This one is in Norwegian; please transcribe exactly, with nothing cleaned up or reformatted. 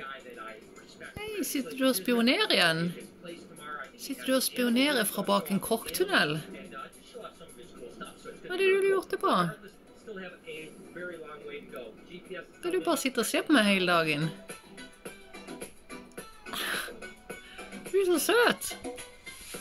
Hei, sitter du og spionerer igjen? Sitter du og spionerer fra bak en korktunnel? Hva er det du lurte på? Skal du bare sitte og se på meg hele dagen? Du er så søt!